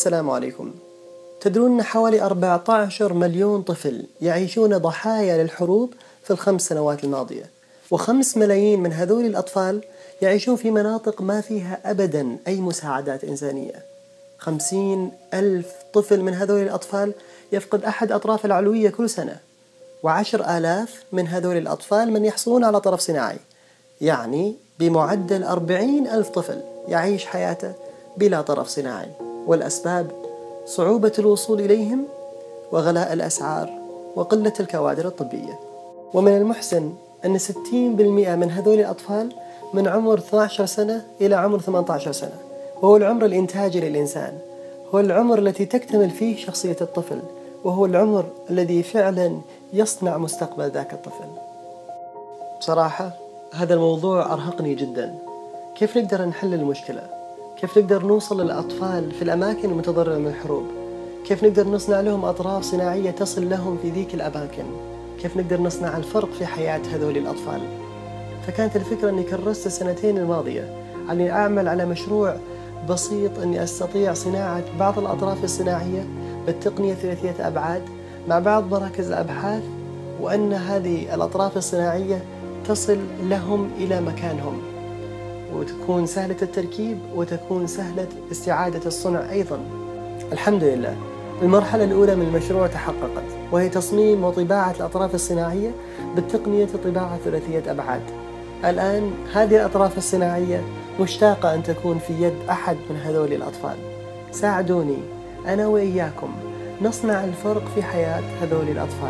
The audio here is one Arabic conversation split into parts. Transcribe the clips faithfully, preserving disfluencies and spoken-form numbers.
السلام عليكم. تدرون أن حوالي أربعة عشر مليون طفل يعيشون ضحايا للحروب في الخمس سنوات الماضية، وخمس ملايين من هذول الأطفال يعيشون في مناطق ما فيها أبدا أي مساعدات إنسانية. خمسين ألف طفل من هذول الأطفال يفقد أحد أطراف العلوية كل سنة، وعشر آلاف من هذول الأطفال من يحصلون على طرف صناعي، يعني بمعدل أربعين ألف طفل يعيش حياته بلا طرف صناعي. والأسباب صعوبة الوصول إليهم وغلاء الأسعار وقلة الكوادر الطبية. ومن المحزن أن ستين بالمئة من هذول الأطفال من عمر اثنتي عشرة سنة إلى عمر ثمانية عشر سنة، وهو العمر الإنتاجي للإنسان، هو العمر التي تكتمل فيه شخصية الطفل، وهو العمر الذي فعلا يصنع مستقبل ذاك الطفل. بصراحة هذا الموضوع أرهقني جدا. كيف نقدر نحل المشكلة؟ كيف نقدر نوصل للأطفال في الأماكن المتضررة من الحروب؟ كيف نقدر نصنع لهم أطراف صناعية تصل لهم في ذيك الأماكن؟ كيف نقدر نصنع الفرق في حياة هذول الأطفال؟ فكانت الفكرة أني كرست السنتين الماضية أني أعمل على مشروع بسيط أني أستطيع صناعة بعض الأطراف الصناعية بالتقنية ثلاثية أبعاد مع بعض مراكز الأبحاث، وأن هذه الأطراف الصناعية تصل لهم إلى مكانهم، وتكون سهلة التركيب وتكون سهلة استعادة الصنع أيضا. الحمد لله المرحلة الأولى من المشروع تحققت، وهي تصميم وطباعة الأطراف الصناعية بالتقنية الطباعة ثلاثية أبعاد. الآن هذه الأطراف الصناعية مشتاقة أن تكون في يد أحد من هذول الأطفال. ساعدوني أنا وإياكم نصنع الفرق في حياة هذول الأطفال،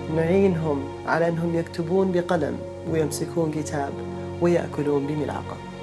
نعينهم على أنهم يكتبون بقلم ويمسكون كتاب ويأكلون بملعقة.